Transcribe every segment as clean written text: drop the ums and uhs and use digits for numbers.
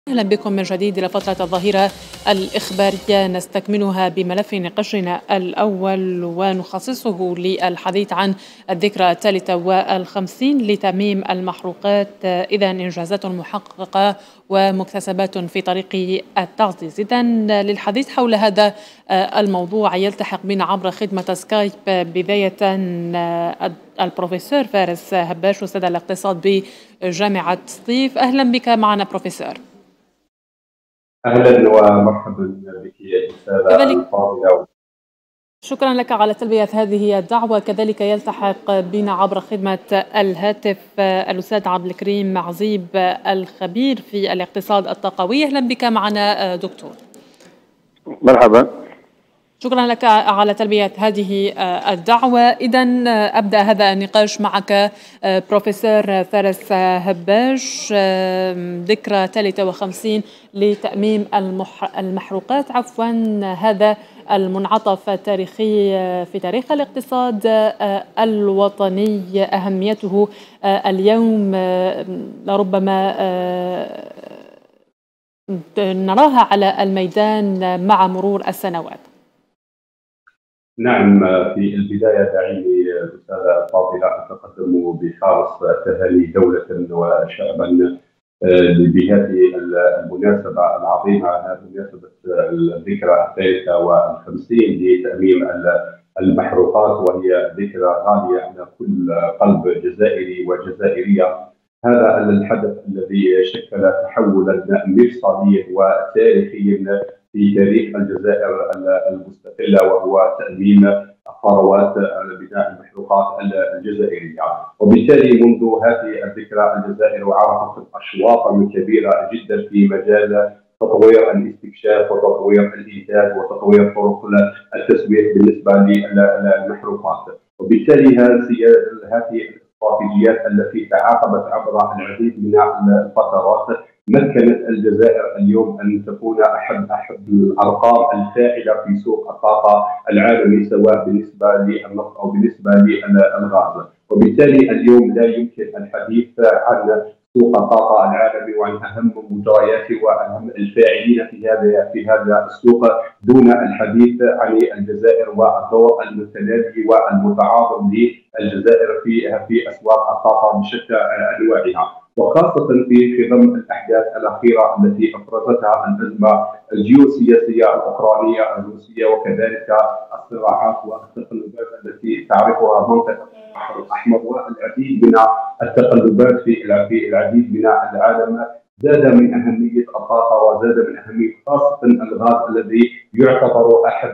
أهلا بكم من جديد إلى فترة الظهيرة الإخبارية نستكملها بملف نقاشنا الأول ونخصصه للحديث عن الذكرى الثالثة والخمسين لترميم المحروقات، إذا إنجازات محققة ومكتسبات في طريق التعزيز. إذا للحديث حول هذا الموضوع يلتحق بنا عبر خدمة سكايب بداية البروفيسور فارس هباش أستاذ الاقتصاد بجامعة سطيف. أهلا بك معنا بروفيسور. أهلا ومرحبا بك يا أستاذة الفاضلة. شكرا لك على تلبية هذه الدعوة. كذلك يلتحق بنا عبر خدمة الهاتف الأستاذ عبد الكريم معزيب الخبير في الاقتصاد الطاقوي. أهلا بك معنا دكتور. مرحبا. شكرا لك على تلبية هذه الدعوة. إذا أبدأ هذا النقاش معك بروفيسور فارس هباش، ذكرى 53 لتأميم المحروقات، هذا المنعطف التاريخي في تاريخ الاقتصاد الوطني. أهميته اليوم لربما نراها على الميدان مع مرور السنوات. نعم، في البداية دعيني أستاذة الفاضلة أتقدم بخالص التهاني دولة وشعبا بهذه المناسبة العظيمة، مناسبة الذكرى الثالثة والخمسين لتأميم المحروقات، وهي ذكرى غالية على كل قلب جزائري وجزائرية. هذا الحدث الذي شكل تحولا مفصليا وتاريخيا في تاريخ الجزائر المستقلة، وهو تأميم الثروات بناء المحروقات الجزائرية. وبالتالي منذ هذه الذكرى الجزائر عرفت أشواطا كبيرة جدا في مجال تطوير الاستكشاف وتطوير الإنتاج وتطوير طرق التسويق بالنسبة للمحروقات. وبالتالي هذه الاستراتيجيات التي تعاقبت عبر العديد من الفترات مكنت الجزائر اليوم أن تكون أحد الأرقام الفاعلة في سوق الطاقة العالمي، سواء بالنسبة للنفط أو بالنسبة للغاز. وبالتالي اليوم لا يمكن الحديث عن سوق الطاقة العالمي وعن أهم مجرياته وأهم الفاعلين في هذا السوق دون الحديث عن الجزائر والدور المتنامي والمتعاظم للجزائر في أسواق الطاقة بشتى أنواعها، وخاصة في خضم الأحداث الأخيرة التي أفرزتها الأزمة الجيوسياسية الأوكرانية الروسية، وكذلك الصراعات والتقلبات التي تعرفها منطقة البحر الأحمر والعديد من التقلبات في العديد من العالم. زاد من أهمية الطاقة وزاد من أهمية خاصة الغاز الذي يعتبر أحد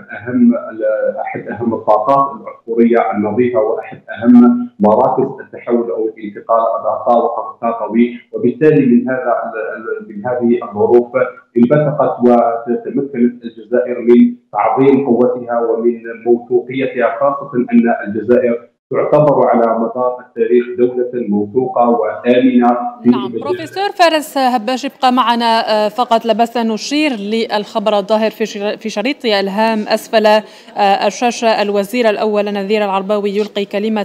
أهم الطاقات العصفورية النظيفة وأحد أهم مراكز التحول أو الانتقال الطاقوي. وبالتالي من هذه الظروف انبثقت وتمكنت الجزائر من تعظيم قوتها ومن موثوقيتها، خاصة أن الجزائر تعتبر على مدار التاريخ دولة موثوقة وآمنة. نعم بروفيسور فارس هباش، ابقى معنا فقط لبس نشير للخبر الظاهر في شريط الهام أسفل الشاشة. الوزير الأول نذير العرباوي يلقي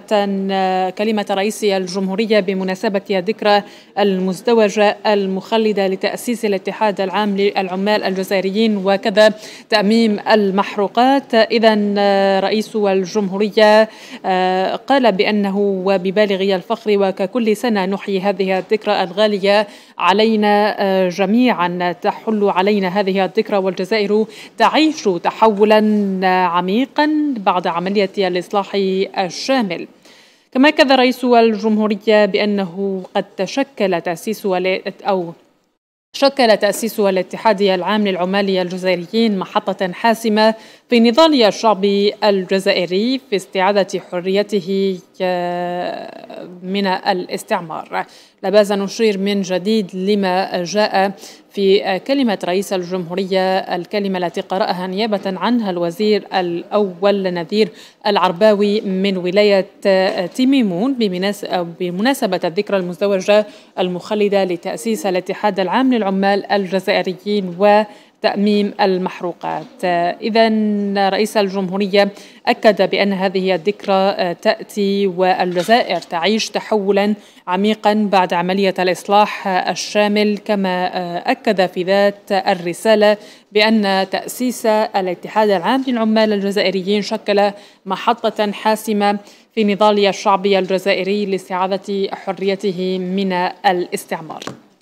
كلمة رئيس الجمهورية بمناسبة الذكرى المزدوجة المخلدة لتأسيس الاتحاد العام للعمال الجزائريين وكذا تأميم المحروقات. إذا رئيس الجمهورية قال بأنه وببالغ الفخر وككل سنة نحيي هذه الذكرى الغالية علينا جميعا، تحل علينا هذه الذكرى والجزائر تعيش تحولا عميقا بعد عملية الإصلاح الشامل. كما أكد رئيس الجمهورية بأنه قد شكل تأسيس الاتحاد العام للعمال الجزائريين محطة حاسمة في نضال الشعب الجزائري في استعادة حريته من الاستعمار. لا باس نشير من جديد لما جاء في كلمة رئيس الجمهورية، الكلمة التي قرأها نيابة عنها الوزير الأول نذير العرباوي من ولاية تيميمون بمناسبة الذكرى المزدوجة المخلدة لتأسيس الاتحاد العام للعمال الجزائريين تأميم المحروقات. إذا رئيس الجمهورية أكد بأن هذه الذكرى تأتي والجزائر تعيش تحولا عميقا بعد عملية الإصلاح الشامل، كما أكد في ذات الرسالة بأن تأسيس الاتحاد العام للعمال الجزائريين شكل محطة حاسمة في نضال الشعب الجزائري لاستعادة حريته من الاستعمار.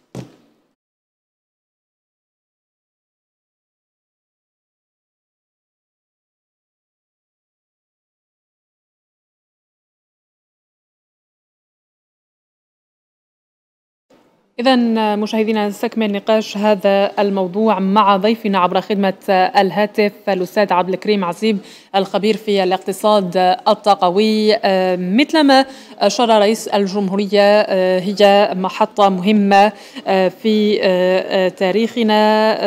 إذا مشاهدينا نستكمل نقاش هذا الموضوع مع ضيفنا عبر خدمة الهاتف الأستاذ عبد الكريم عزيب الخبير في الاقتصاد الطاقوي. مثلما أشار رئيس الجمهورية هي محطة مهمة في تاريخنا،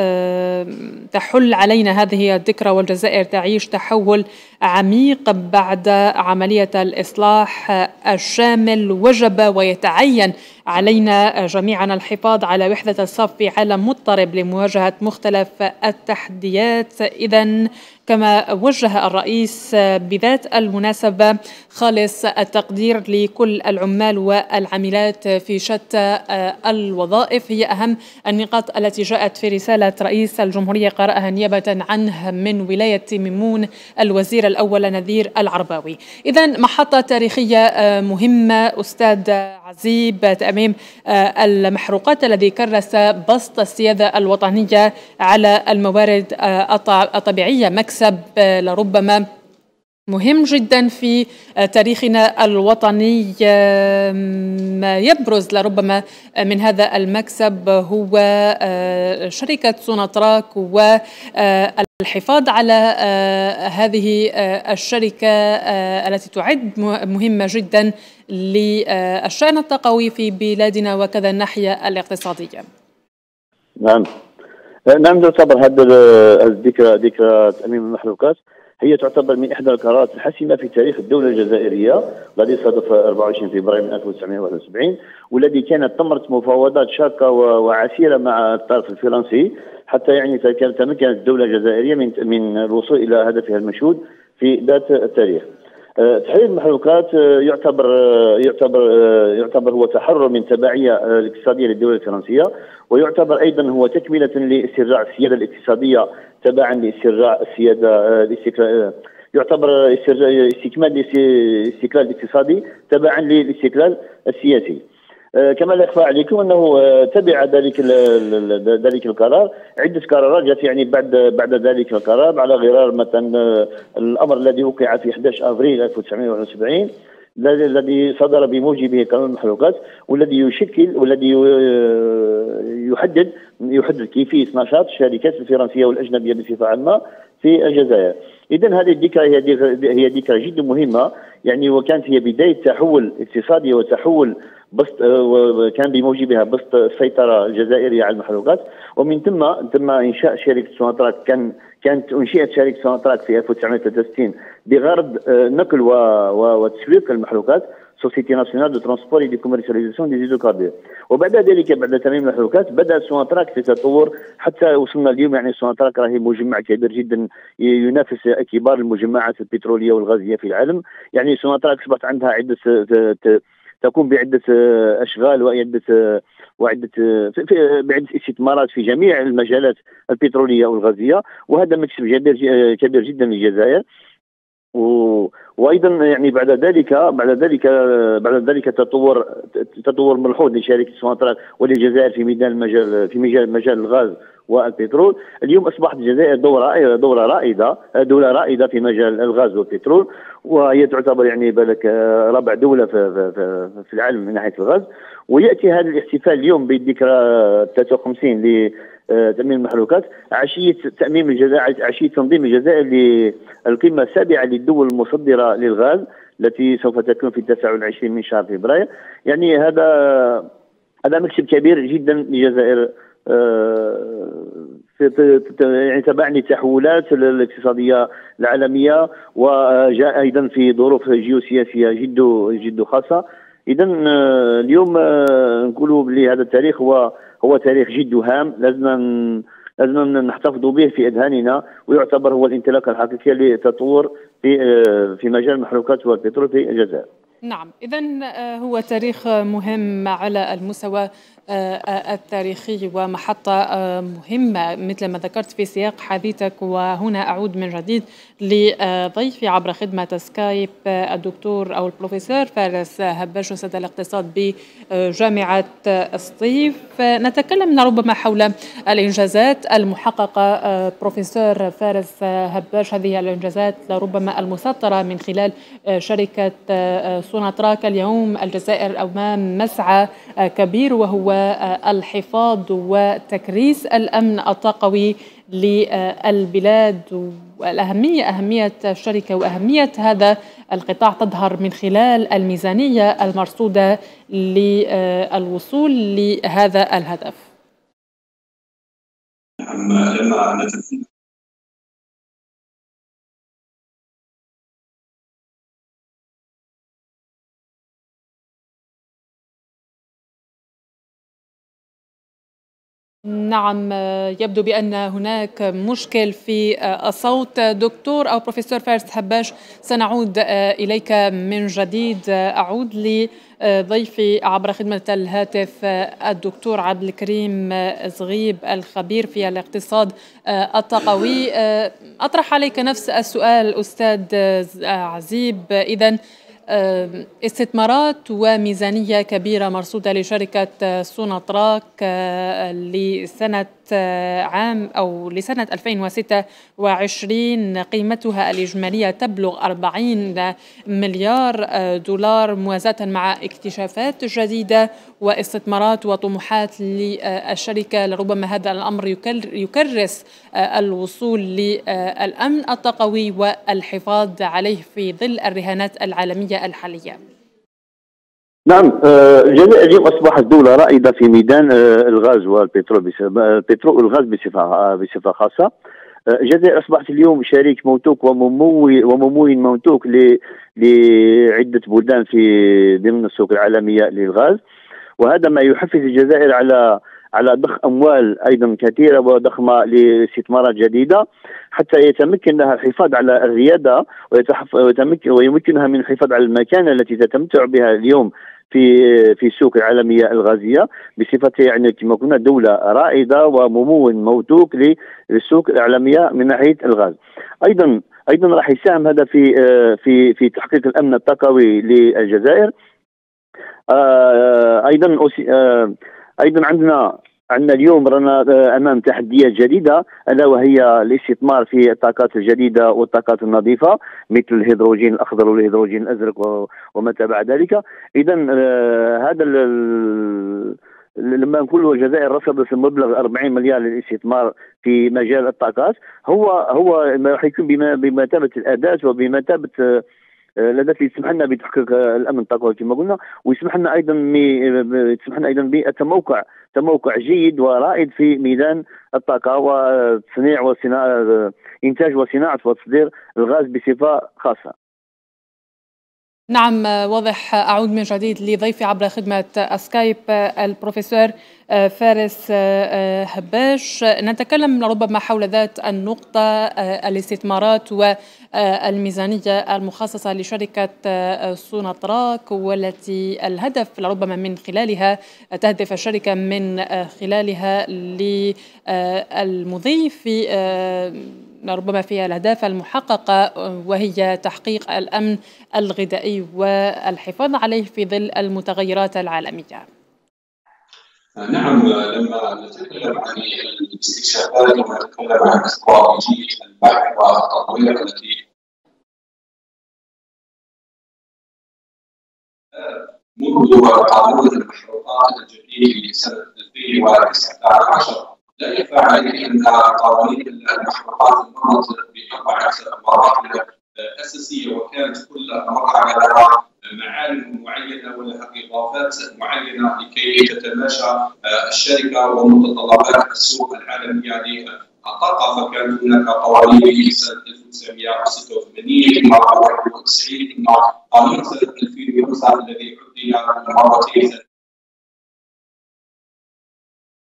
تحل علينا هذه الذكرى والجزائر تعيش تحول عميق بعد عملية الإصلاح الشامل. وجب ويتعين علينا جميعا الحفاظ على وحدة الصف في عالم مضطرب لمواجهة مختلف التحديات. إذن كما وجه الرئيس بذات المناسبة خالص التقدير لكل العمال والعاملات في شتى الوظائف. هي أهم النقاط التي جاءت في رسالة رئيس الجمهورية قرأها نيابة عنه من ولاية ميمون الوزير الأول نذير العرباوي. إذن محطة تاريخية مهمة أستاذ عزيب، تأميم المحروقات الذي كرس بسط السيادة الوطنية على الموارد الطبيعية مكسب لربما مهم جدا في تاريخنا الوطني. ما يبرز لربما من هذا المكسب هو شركة سوناتراك والحفاظ على هذه الشركة التي تعد مهمة جدا للشأن الطاقوي في بلادنا وكذا الناحية الاقتصادية. نعم تعتبر هذا ذكرى تأميم المحروقات هي تعتبر من إحدى القرارات الحاسمة في تاريخ الدولة الجزائرية الذي صادف 24 فبراير من 1971، والذي كانت ثمرة مفاوضات شاقة وعسيرة مع الطرف الفرنسي حتى يعني تمكنت الدولة الجزائرية من الوصول إلى هدفها المشهود في ذات التاريخ. تحرير المحروقات يعتبر هو تحرر من تبعية الاقتصادية للدولة الفرنسية، ويعتبر أيضا هو تكملة لاسترجاع السيادة الاقتصادية تبعا لاسترجاع السيادة يعتبر استكمال الاستقلال الاقتصادي تبعا للاستقلال السياسي. كما لا يخفى عليكم انه تبع ذلك القرار عده قرارات جاءت يعني بعد ذلك القرار، على غرار مثلا الامر الذي وقع في 11 ابريل 1971 الذي صدر بموجبه قانون المحروقات، والذي يحدد كيفيه نشاط الشركات الفرنسيه والاجنبيه بصفه عامه في الجزائر. اذا هذه الذكرى هي ذكرى جدا مهمه يعني، وكانت هي بدايه تحول اقتصادي وتحول بسط، وكان بموجبها بسط السيطره الجزائريه على المحروقات. ومن ثم انشاء شركه سوناتراك. كانت انشئت شركه سوناتراك في 1963 بغرض نقل وتسويق المحروقات، سوسيتي ناسيونال دو ترانسبور دي كوميرسياليزاسيون دي زيدوكاردير. وبعد ذلك بعد تمام المحروقات بدا سوناتراك في تطور حتى وصلنا اليوم. يعني سوناتراك راهي مجمع كبير جدا ينافس كبار المجمعات البتروليه والغازيه في العالم. يعني سوناتراك اصبحت عندها عده تقوم بعده اشغال بعده استثمارات في جميع المجالات البتروليه والغازيه، وهذا مكسب كبير جدا للجزائر. وايضا يعني بعد ذلك تطور ملحوظ لشركه سوناتراك وللجزائر في مجال الغاز والبترول. اليوم اصبحت الجزائر دوله رائده في مجال الغاز والبترول، وهي تعتبر يعني بالك رابع دوله في العالم من ناحيه الغاز. وياتي هذا الاحتفال اليوم بالذكرى 53 لتأميم المحروقات عشيه تنظيم الجزائر للقمه السابعه للدول المصدره للغاز التي سوف تكون في 29 من شهر فبراير. يعني هذا مكسب كبير جدا للجزائر يعني تبع للتحولات الاقتصاديه العالميه، وجاء ايضا في ظروف جيوسياسيه جد خاصه. اذا اليوم نقولوا بلي هذا التاريخ هو تاريخ جد هام، لازم لازم نحتفظوا به في اذهاننا، ويعتبر هو الانطلاقه الحقيقيه لتطور في مجال المحروقات والبترول في الجزائر. نعم، إذن هو تاريخ مهم على المستوى التاريخي ومحطة مهمة مثل ما ذكرت في سياق حديثك. وهنا أعود من جديد لضيفي عبر خدمة سكايب الدكتور أو البروفيسور فارس هباش، أستاذ الاقتصاد بجامعة سطيف. نتكلم ربما حول الإنجازات المحققة. بروفيسور فارس هباش، هذه الإنجازات لربما المسطرة من خلال شركة سوناتراك. اليوم الجزائر أمام مسعى كبير، وهو الحفاظ وتكريس الأمن الطاقوي للبلاد. أهمية الشركة وأهمية هذا القطاع تظهر من خلال الميزانية المرصودة للوصول لهذا الهدف. نعم، يبدو بأن هناك مشكل في الصوت. دكتور أو بروفيسور فارس هباش، سنعود إليك من جديد. أعود لضيفي عبر خدمة الهاتف الدكتور عبد الكريم زغيب، الخبير في الاقتصاد الطاقوي. أطرح عليك نفس السؤال أستاذ عزيب. إذن استثمارات وميزانية كبيرة مرصودة لشركة سوناتراك لسنة لسنة 2026، قيمتها الإجمالية تبلغ 40 مليار دولار، موازاة مع اكتشافات جديدة واستثمارات وطموحات للشركة. لربما هذا الأمر يكرس الوصول للأمن الطاقوي والحفاظ عليه في ظل الرهانات العالمية الحالية. نعم، الجزائر اليوم أصبحت دولة رائدة في ميدان الغاز والبترول، والغاز بصفة خاصة. الجزائر أصبحت اليوم شريك موثوق وممول موثوق لعدة بلدان في ضمن السوق العالمية للغاز، وهذا ما يحفز الجزائر على ضخ أموال أيضا كثيرة وضخمة لاستثمارات جديدة، حتى يتمكن لها الحفاظ على الريادة ويمكنها من الحفاظ على المكانة التي تتمتع بها اليوم في السوق العالمية الغازية، بصفتها يعني كما قلنا دولة رائدة وممول موثوق للسوق العالمية من ناحية الغاز. أيضا راح يساهم هذا في تحقيق الأمن الطاقوي للجزائر. أيضا عندنا اليوم رانا امام تحديات جديده، الا وهي الاستثمار في الطاقات الجديده والطاقات النظيفه مثل الهيدروجين الاخضر والهيدروجين الازرق وما تبع ذلك. اذا هذا لما نقول الجزائر رصدت المبلغ 40 مليار للاستثمار في مجال الطاقات، هو راح يكون بمثابه الاداه وبمثابه الذي يسمح لنا بتحقيق الامن الطاقوي كما قلنا، ويسمح لنا ايضا بتموقع جيد ورائد في ميدان الطاقه وتصنيع وصناعه انتاج وصناعه وتصدير الغاز بصفه خاصه. نعم، واضح. أعود من جديد لضيفي عبر خدمة سكايب البروفيسور فارس هباش. نتكلم ربما حول ذات النقطة، الاستثمارات والميزانية المخصصة لشركة سوناتراك، والتي الهدف لربما من خلالها تهدف الشركة من خلالها للمضي في ربما في الأهداف المحققة، وهي تحقيق الأمن الغذائي والحفاظ عليه في ظل المتغيرات العالمية. نعم، لما نتكلم عن الاستكشافات ونتكلم عن استراتيجية البحث والتطوير التي منذ قانون المحروقات الجديد لسنة 2019، لا يخفى عليه أن قوانين المحروقات مرت ب4 مراحل أساسية، وكانت كل مرحلة لها معالم معينة ولها إضافات معينة لكي تتماشى الشركة ومتطلبات السوق العالمية للطاقة. فكانت هناك قوانين في سنة 1986 ثم 91 ثم قانون سنة 2005 الذي عدل مرتين.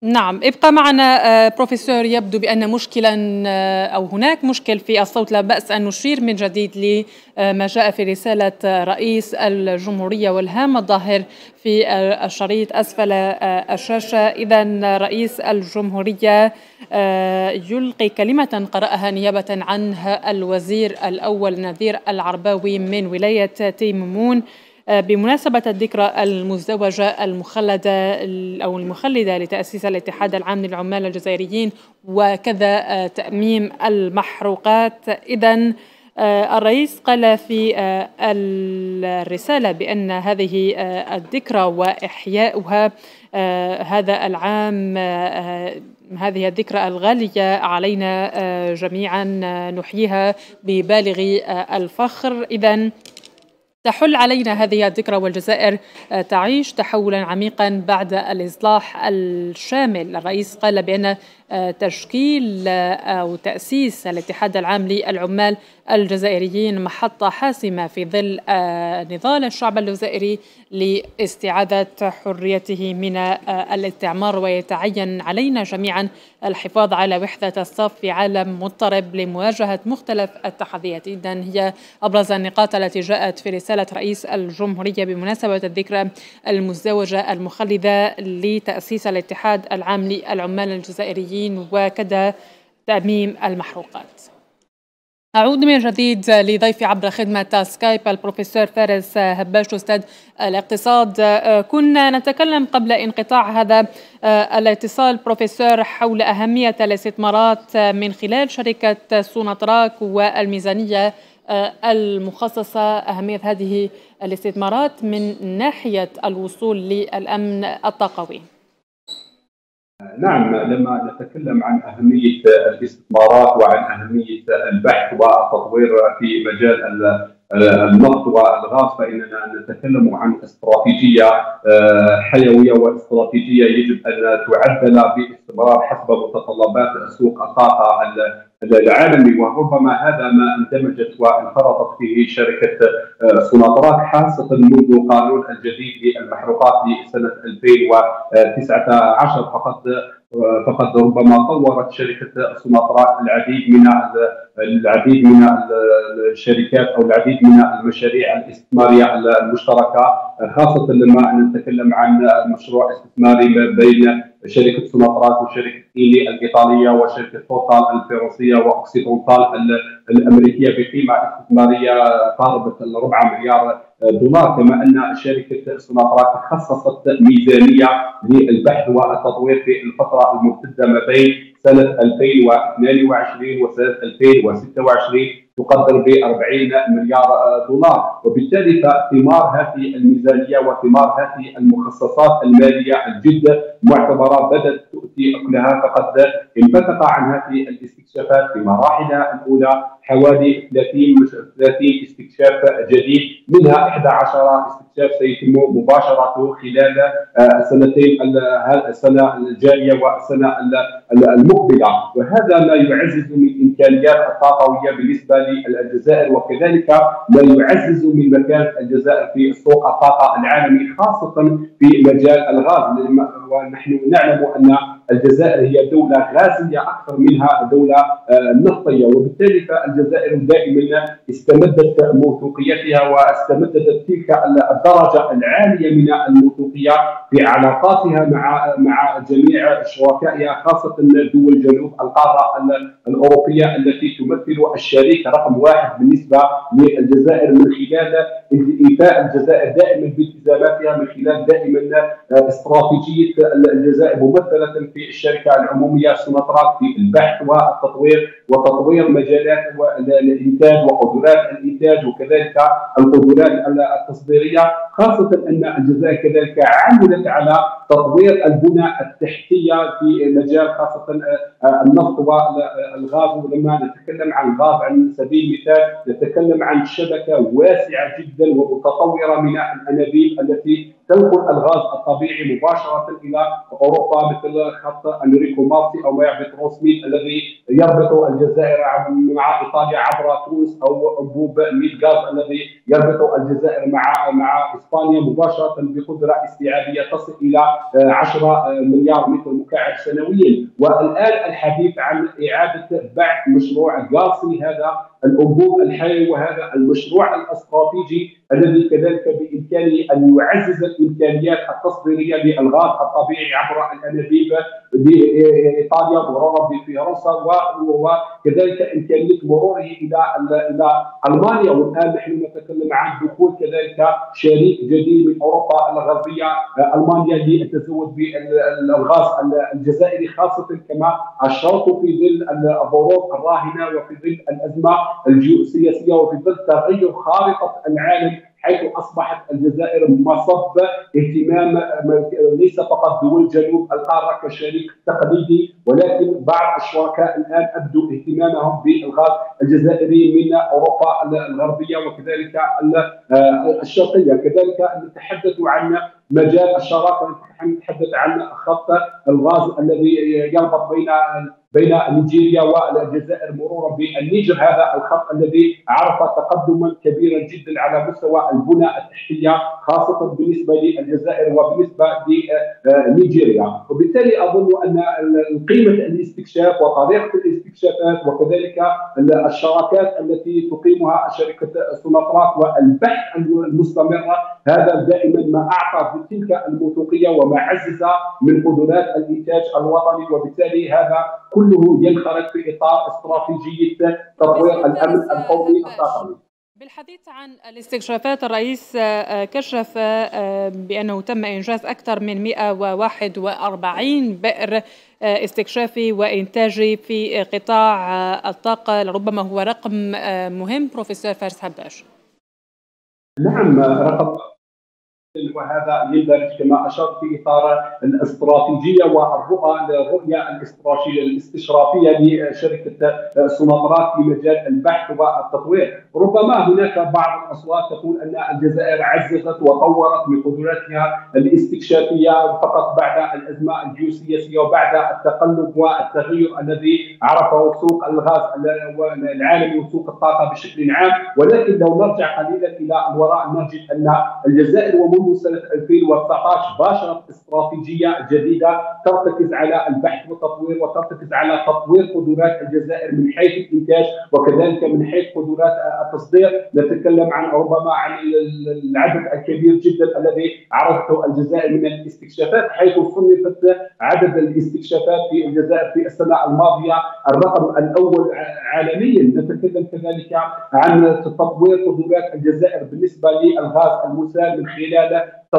نعم، ابقى معنا بروفيسور. يبدو بأن مشكلا أو هناك مشكل في الصوت، لا بأس أن نشير من جديد لما جاء في رسالة رئيس الجمهورية والهام الظاهر في الشريط أسفل الشاشة. إذن رئيس الجمهورية يلقي كلمة قرأها نيابة عنه الوزير الأول نذير العرباوي من ولاية تيمومون بمناسبة الذكرى المزدوجة المخلدة لتأسيس الاتحاد العام للعمال الجزائريين وكذا تأميم المحروقات. إذن الرئيس قال في الرسالة بأن هذه الذكرى وإحياؤها هذا العام، هذه الذكرى الغالية علينا جميعا نحييها ببالغ الفخر. إذن تحل علينا هذه الذكرى والجزائر تعيش تحولا عميقا بعد الإصلاح الشامل. الرئيس قال بأن تشكيل أو تأسيس الاتحاد العام للعمال الجزائريين محطة حاسمة في ظل نضال الشعب الجزائري لاستعادة حريته من الاستعمار، ويتعين علينا جميعا الحفاظ على وحدة الصف في عالم مضطرب لمواجهة مختلف التحديات. إذن هي أبرز النقاط التي جاءت في رسالة رئيس الجمهورية بمناسبة الذكرى المزدوجة المخلدة لتأسيس الاتحاد العام للعمال الجزائريين وكذا تأميم المحروقات. أعود من جديد لضيفي عبر خدمة سكايب البروفيسور فارس هباش أستاذ الاقتصاد. كنا نتكلم قبل انقطاع هذا الاتصال بروفيسور حول أهمية الاستثمارات من خلال شركة سوناتراك والميزانية المخصصة، أهمية هذه الاستثمارات من ناحية الوصول للأمن الطاقوي. نعم، لما نتكلم عن أهمية الاستثمارات وعن أهمية البحث والتطوير في مجال النفط والغاز، فإننا نتكلم عن استراتيجية حيوية واستراتيجية يجب أن تعدل باستمرار حسب متطلبات سوق الطاقة العالمي. وربما هذا ما اندمجت وانخرطت فيه شركة سوناتراك، خاصة منذ قانون الجديد للمحروقات لسنة 2019. فقد ربما طورت شركة سوناتراك العديد من الشركات أو العديد من المشاريع الاستثمارية المشتركة، خاصة لما نتكلم عن مشروع استثماري بين شركة سوناتراك وشركة إيلي الإيطالية وشركة توتال الفرنسية وأوكسيدونتال الأمريكية بقيمة استثمارية قاربة 4 مليار دولار. كما أن شركة سوناتراك خصصت ميزانية للبحث والتطوير في الفترة الممتدة ما بين سنة 2022 وسنة 2026 تقدر ب40 مليار دولار. وبالتالي فثمار هذه الميزانية وثمار هذه المخصصات المالية الجد معتبرة بدأت تؤتي أكلها. فقد انبثق عن هذه الاستكشافات في مراحلها الأولى حوالي 30 استكشاف جديد، منها 11 استكشاف سيتم مباشرته خلال السنة الجارية والسنة المقبلة. وهذا ما يعزز من إمكانيات الطاقوية بالنسبة للجزائر، وكذلك ما يعزز من مكانة الجزائر في سوق الطاقة العالمي، خاصة في مجال الغاز. ونحن نعلم أن الجزائر هي دولة غازية أكثر منها دولة نفطية، وبالتالي فالجزائر دائما استمدت موثوقيتها واستمدت تلك الدرجة العالية من الموثوقية في علاقاتها مع جميع شركائها، خاصة دول جنوب القارة الأوروبية التي تمثل الشريك رقم 1 بالنسبة للجزائر، من خلال إيفاء الجزائر دائما بالتزاماتها، من خلال دائما استراتيجية الجزائر ممثلة في الشركة العمومية سوناتراك في البحث والتطوير وتطوير مجالات الإنتاج وقدرات الإنتاج وكذلك القدرات التصديرية، خاصة أن الجزائر كذلك عملت على تطوير البنى التحتية في مجال خاصة النفط والغاز. ولما نتكلم عن الغاز على سبيل المثال نتكلم عن شبكة واسعة جدا ومتطورة من الأنابيب التي تنقل الغاز الطبيعي مباشره الى اوروبا، مثل خط انريكو مارتي او ما يعرف روسميت الذي يربط الجزائر مع ايطاليا عبر تونس، او انبوب ميد غاز الذي يربط الجزائر مع اسبانيا مباشره بقدره استيعابيه تصل الى 10 مليار متر مكعب سنويا. والان الحديث عن اعاده بعث مشروع غازي، هذا الانبوب الحيوي وهذا المشروع الاستراتيجي الذي كذلك بامكانه ان يعزز الامكانيات التصديريه للغاز الطبيعي عبر الانابيب لايطاليا مرورا بفرنسا، وكذلك امكانيه مروره الى المانيا. والان نحن نتكلم عن دخول كذلك شريك جديد من اوروبا الغربيه المانيا للتزود بالغاز الجزائري، خاصه كما اشرت في ظل الظروف الراهنه وفي ظل الازمه الجيوسياسيه وفي ظل تغير خارطه العالم، حيث اصبحت الجزائر مصب اهتمام ليس فقط دول جنوب القاره كشريك تقليدي، ولكن بعض الشركاء الان ابدوا اهتمامهم بالغاز الجزائري من اوروبا الغربيه وكذلك الشرقيه. كذلك نتحدث عن مجال الشراكه، نتحدث عن خط الغاز الذي يربط بين نيجيريا والجزائر مرورا بالنيجر. هذا الخط الذي عرف تقدما كبيرا جدا على مستوى البنى التحتيه، خاصه بالنسبه للجزائر وبالنسبه لنيجيريا. وبالتالي اظن ان قيمه الاستكشاف وطريقه الاستكشافات وكذلك الشراكات التي تقيمها شركه سوناطراك والبحث المستمره، هذا دائما ما اعطى بتلك الموثوقيه وما عزز من قدرات الانتاج الوطني، وبالتالي هذا كله ينخرط في اطار استراتيجيه تطوير الامن القومي القومي. بالحديث عن الاستكشافات، الرئيس كشف بأنه تم إنجاز أكثر من 141 بئر استكشافي وإنتاجي في قطاع الطاقة. لربما هو رقم مهم بروفيسور فارس هباش. نعم، رقم، وهذا يندرج كما اشرت في اطار الاستراتيجيه الرؤيه الاستشرافيه لشركه سوناطراك في مجال البحث والتطوير. ربما هناك بعض الاصوات تقول ان الجزائر عززت وطورت من قدراتها الاستكشافيه فقط بعد الازمه الجيوسياسيه وبعد التقلب والتغير الذي عرفه سوق الغاز العالمي وسوق الطاقه بشكل عام. ولكن لو نرجع قليلا الى الوراء نجد ان الجزائر ومنذ سنه 2019 باشرت استراتيجيه جديده ترتكز على البحث والتطوير وترتكز على تطوير قدرات الجزائر من حيث الانتاج وكذلك من حيث قدرات التصدير. نتكلم ربما عن العدد الكبير جدا الذي عرفته الجزائر من الاستكشافات، حيث صنفت عدد الاستكشافات في الجزائر في السنه الماضيه الرقم الاول عالميا. نتكلم كذلك عن تطوير قدرات الجزائر بالنسبه للغاز المسال من خلال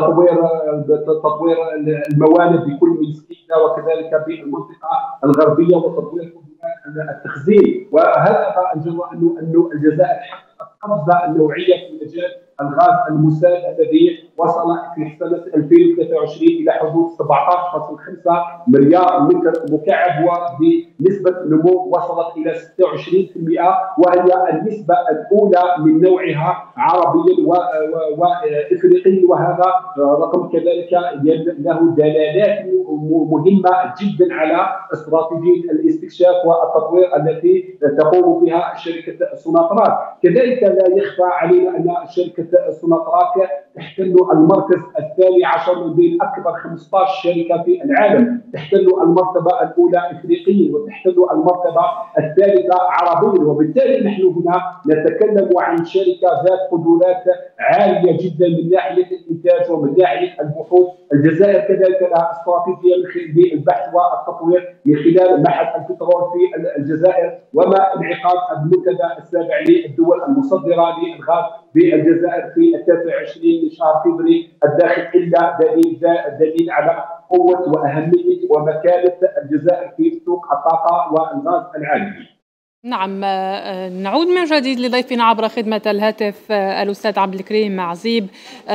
تطوير الموانئ بكل مسكينه وكذلك بالمنطقه الغربيه وتطوير قدرات التخزين. وهذا نرى انه الجزائر حققت قفزه نوعيه في مجال الغاز المسال الذي وصل في سنه 2023 الى حدود 17.5 مليار متر مكعب، وبنسبه نمو وصلت الى 26%، وهي النسبه الاولى من نوعها عربيا وافريقيا. وهذا رقم كذلك له دلالات مهمه جدا على استراتيجيه الاستكشاف والتطوير التي تقوم بها شركه سوناطراك. كذلك لا يخفى علينا ان شركه سوناطراك تحتل المركز الثاني عشر من بين اكبر 15 شركه في العالم، تحتل المرتبه الاولى افريقيا وتحتل المرتبه الثالثه عربيا. وبالتالي نحن هنا نتكلم عن شركه ذات قدرات عاليه جدا من ناحيه الانتاج ومن ناحيه البحوث. الجزائر كذلك لها استراتيجيه للبحث والتطوير من خلال معهد البترول في الجزائر وما انعقاد المنتدى السابع للدول المصدره للغاز بالجزائر في 23 من شهر فبراير الداخل، الا دليل على قوه واهميه ومكانه الجزائر في سوق الطاقه والغاز العالمي. نعم، نعود من جديد لضيفنا عبر خدمة الهاتف الأستاذ عبد الكريم عزيب.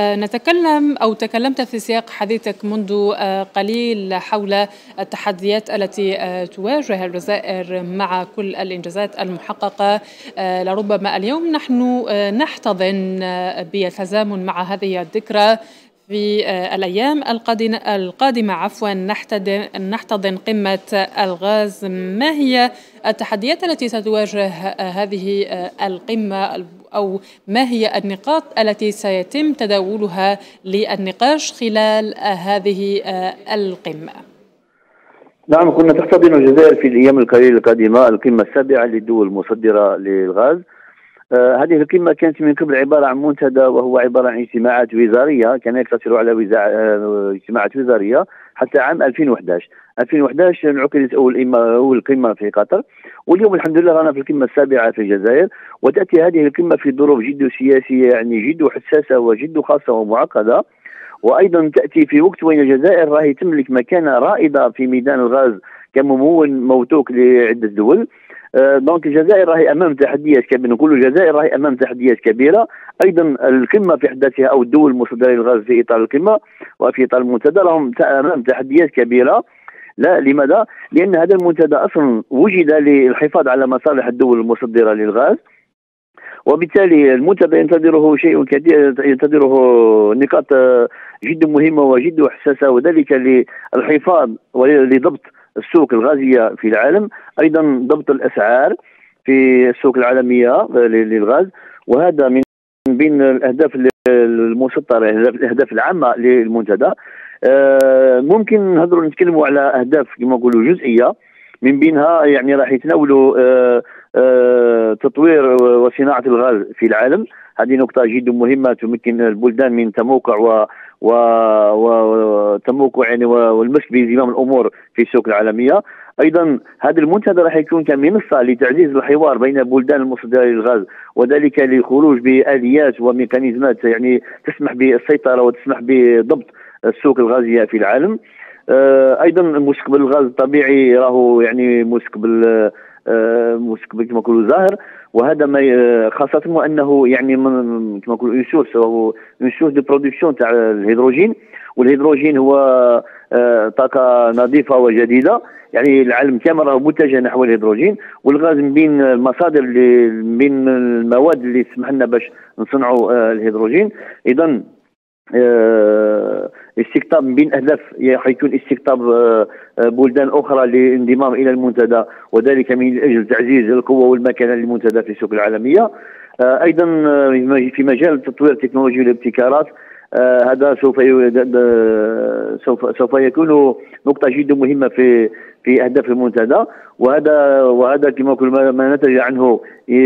تكلمت في سياق حديثك منذ قليل حول التحديات التي تواجه الجزائر مع كل الإنجازات المحققة. لربما اليوم نحن نحتضن بالتزامن مع هذه الذكرى في الأيام القادمة نحتضن قمة الغاز. ما هي التحديات التي ستواجه هذه القمة، أو ما هي النقاط التي سيتم تداولها للنقاش خلال هذه القمة؟ نعم، كنا تحتضن الجزائر في الأيام القليلة القادمة القمة السابعة للدول المصدرة للغاز. هذه القمة كانت من قبل عبارة عن منتدى، وهو عبارة عن اجتماعات وزارية، كان يقتصر على اجتماعات وزارية حتى عام 2011 انعقدت أول قمة في قطر، واليوم الحمد لله رانا في القمة السابعة في الجزائر. وتأتي هذه القمة في ظروف جد سياسية، يعني جد حساسة وجد خاصة ومعقدة، وايضا تاتي في وقت وين الجزائر راهي تملك مكانه رائده في ميدان الغاز كممول موثوق لعده دول. دونك الجزائر راهي امام تحديات كبيره، نقولوا الجزائر راهي امام تحديات كبيره. ايضا القمه في حد ذاتها او الدول المصدره للغاز في اطار القمه وفي اطار المنتدى راهم امام تحديات كبيره. لا، لماذا؟ لان هذا المنتدى اصلا وجد للحفاظ على مصالح الدول المصدره للغاز، وبالتالي المنتدى ينتظره شيء كثير، ينتظره نقاط جد مهمة وجد حساسة، وذلك للحفاظ ولضبط السوق الغازية في العالم، أيضا ضبط الأسعار في السوق العالمية للغاز. وهذا من بين الأهداف المسطرة، الأهداف العامة للمنتدى. ممكن نتكلموا على أهداف كما نقولوا جزئية، من بينها يعني راح يتناولوا تطوير وصناعة الغاز في العالم. هذه نقطة جد مهمة تمكن البلدان من تموقع وتموقع يعني والمسك بزمام الأمور في السوق العالمية. أيضا هذا المنتدى راح يكون كمنصة لتعزيز الحوار بين البلدان المصدرة للغاز، وذلك للخروج بآليات وميكانيزمات يعني تسمح بالسيطرة وتسمح بضبط السوق الغازية في العالم. ايضا مستقبل الغاز الطبيعي راهو يعني مستقبل كما نقولوا ظاهر، وهذا ما خاصه وانه يعني كما نقولوا اون سورس دو برودكسيون تاع الهيدروجين، والهيدروجين هو طاقه نظيفه وجديده، يعني العالم كامل راه متجه نحو الهيدروجين، والغاز من بين المصادر من المواد اللي تسمح لنا باش نصنعوا الهيدروجين. اذا استقطاب من بين اهداف حيكون استقطاب بلدان اخرى للانضمام الى المنتدى، وذلك من اجل تعزيز القوه والمكانه للمنتدى في السوق العالميه. ايضا في مجال تطوير التكنولوجيا والابتكارات، هذا سوف يكون نقطه جدا مهمه في اهداف المنتدى، وهذا كما نقول ما نتج عنه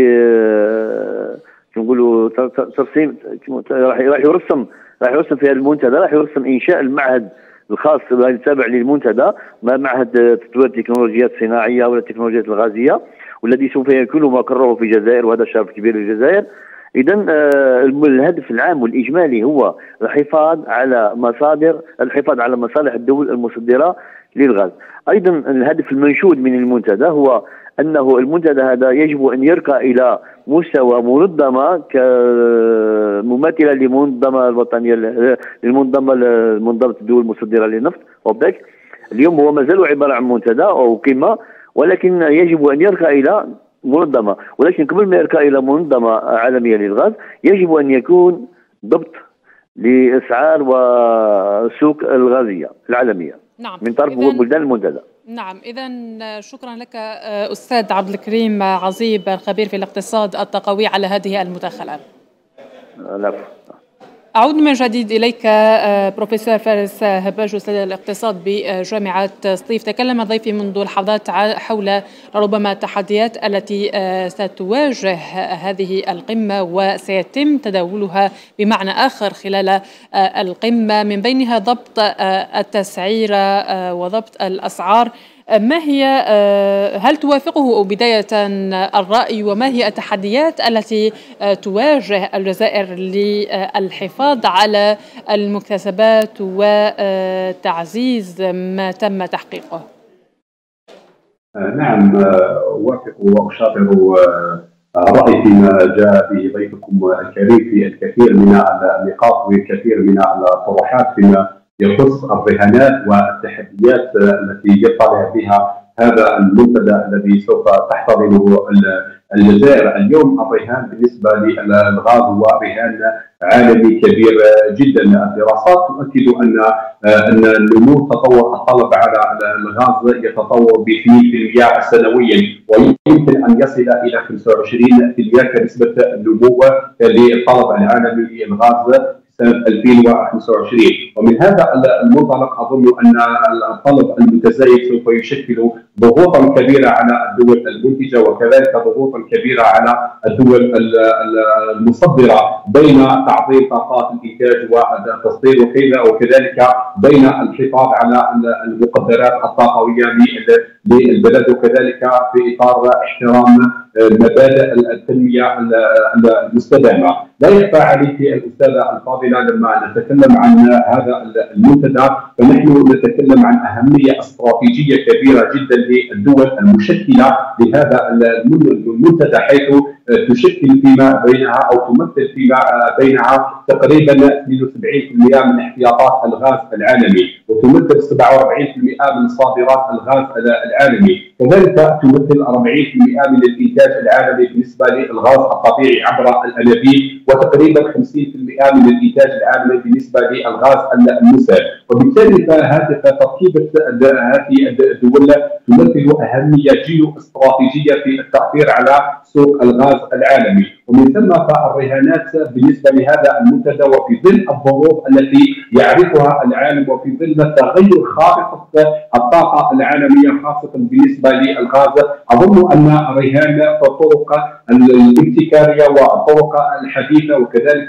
نقولوا ترسيم راح يرسم في هذا المنتدى، راح يرسم انشاء المعهد الخاص التابع للمنتدى، معهد تطوير التكنولوجيات الصناعيه ولا التكنولوجيات الغازيه، والذي سوف يكون مقره في الجزائر، وهذا شرف كبير للجزائر. اذا الهدف العام والاجمالي هو الحفاظ على مصالح الدول المصدره للغاز. ايضا الهدف المنشود من المنتدى هو انه المنتدى هذا يجب ان يرقى الى مستوى منظمه كمماثله للمنظمه الوطنيه للمنظمه الدول المصدره للنفط اوبك. اليوم هو مازال عباره عن منتدى او قمه، ولكن يجب ان يرقى الى منظمه، ولكن قبل ما يرقى الى منظمه عالميه للغاز يجب ان يكون ضبط لاسعار وسوق الغازيه العالميه. نعم. من طرف بلدان المنتدى. نعم، إذا شكرا لك أستاذ عبد الكريم عزيب الخبير في الاقتصاد الطاقوي على هذه المداخلة. العفو. أعود من جديد إليك بروفيسور فارس هباج أستاذ الاقتصاد بجامعة سطيف. تكلم ضيفي منذ لحظات حول ربما التحديات التي ستواجه هذه القمة وسيتم تداولها بمعنى آخر خلال القمة، من بينها ضبط التسعير وضبط الأسعار. ما هي هل توافقه بداية الرأي، وما هي التحديات التي تواجه الجزائر للحفاظ على المكتسبات وتعزيز ما تم تحقيقه؟ نعم، أوافق وأشاطر الرأي فيما جاء به ضيفكم الكريم في الكثير من النقاط والكثير من الطروحات فيما يخص الرهانات والتحديات التي يطلع بها هذا المنتدى الذي سوف تحتضنه الجزائر اليوم. الرهان بالنسبه للغاز هو رهان عالمي كبير جدا. الدراسات تؤكد ان نمو تطور الطلب على الغاز يتطور ب 2% سنويا، ويمكن ان يصل الى 25% كنسبه النمو للطلب العالمي للغاز سنة 2025. ومن هذا المنطلق أظن أن الطلب المتزايد سوف يشكل ضغوطا كبيرة على الدول المنتجة، وكذلك ضغوطا كبيرة على الدول المصدرة بين تعظيم طاقات الإنتاج والتصدير، وكذلك بين الحفاظ على المقدرات الطاقوية للبلد، وكذلك في إطار احترام مبادئ التنمية المستدامة. لا يخفى عليك الأستاذة الفاضلة لما نتكلم عن هذا المنتدى فنحن نتكلم عن أهمية استراتيجية كبيرة جدا للدول المشكلة لهذا المنتدى، حيث تشكل فيما بينها أو تمثل فيما بينها تقريبا 72% من احتياطات الغاز العالمي، وتمثل 47% من صادرات الغاز العالمي، كذلك تمثل 40% من الإنتاج العالمي بالنسبة للغاز الطبيعي عبر الأنابيب، وتقريبا 50% من الإنتاج العالمي بالنسبة للغاز المسال. وبالتالي فتركيبة هذه الدول تمثل أهمية جيو-استراتيجية في التأثير على سوق الغاز العالمي. ومن ثم فالرهانات بالنسبة لهذا المنتدى وفي ظل الظروف التي يعرفها العالم وفي ظل تغير خارطة الطاقة العالمية خاصة بالنسبة للغاز، أظن أن رهان الطرق الابتكارية والطرق الحديثة وكذلك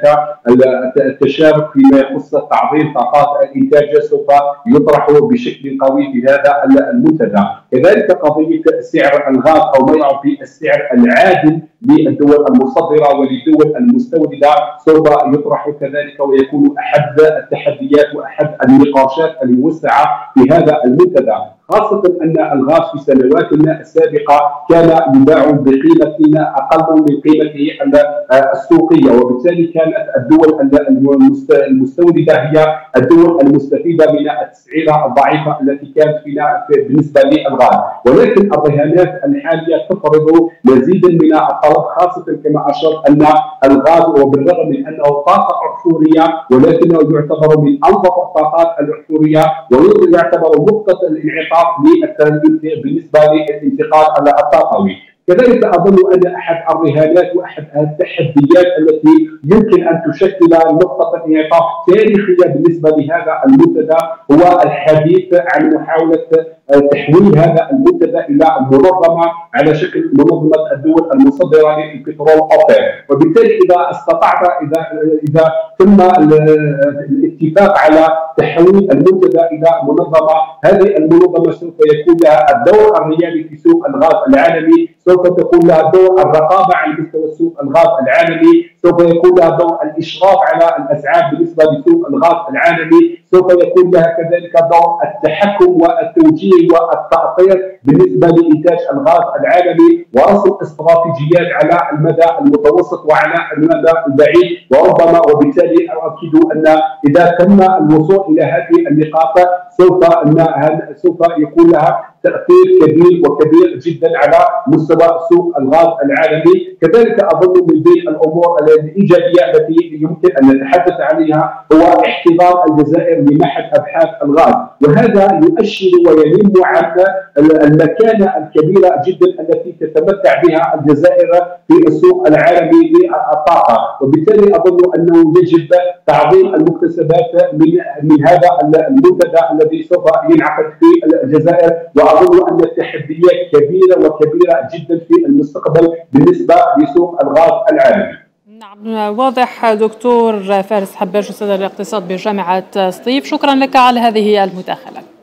التشارك فيما يخص تعظيم طاقات الإنتاج سوف يطرح بشكل قوي في هذا المنتدى. كذلك قضية سعر الغاز أو ما يعرف بالسعر العادل للدول المصدرة وللدول المستوردة سوف يطرح كذلك، ويكون أحد التحديات وأحد النقاشات الموسعة في هذا المنتدى، خاصة أن الغاز في سنوات السابقة كان يباع بقيمة أقل من قيمته السوقية، وبالتالي كانت الدول المستوردة هي الدول المستفيدة من التسعيرة الضعيفة التي كانت بالنسبة للغاز. ولكن الرهانات الحالية تفرض مزيدا من الطلب، خاصة كما أشرت أن الغاز وبالرغم من أنه طاقة أحفورية ولكنه يعتبر من أنظف الطاقات الأحفورية، ويعتبر نقطة الانعطاف بالنسبة للانتقال الطاقوي. كذلك أظن أن أحد الرهانات وأحد التحديات التي يمكن أن تشكل نقطة انعطاف تاريخية بالنسبة لهذا المنتدى هو الحديث عن محاولة تحويل هذا المنتدى إلى منظمة على شكل منظمة الدول المصدرة للبترول أوبك. وبالتالي إذا استطعت إذا تم الاتفاق على تحويل المنتدى إلى منظمة، هذه المنظمة سوف يكون لها الدور الريادي في سوق الغاز العالمي، سوف تكون لها دور الرقابة على مستوى سوق الغاز العالمي، سوف يكون لها دور الإشراف على الأسعار بالنسبة لسوق الغاز العالمي، سوف يكون لها كذلك دور التحكم والتوجيه والتأطير بالنسبة لإنتاج الغاز العالمي، ورسم استراتيجيات على المدى المتوسط وعلى المدى البعيد. وربما وبالتالي أؤكد أن إذا تم الوصول إلى هذه النقاط سوف يكون لها تأثير كبير جدا على مستوى سوق الغاز العالمي. كذلك أظن من بين الأمور الإيجابية التي يمكن أن نتحدث عليها هو احتضان الجزائر لمعهد أبحاث الغاز، وهذا يؤشر وينم عن المكانة الكبيرة جدا التي تتمتع بها الجزائر في السوق العالمي للطاقة. وبالتالي أظن أنه يجب تعظيم المكتسبات من هذا المنتدى الذي سوف ينعقد في الجزائر، وأظن أن التحديات كبيرة جدا في المستقبل بالنسبة لسوق الغاز العالمي. نعم، واضح. دكتور فارس حباش، أستاذ الاقتصاد بجامعة سطيف، شكرا لك على هذه المداخلة.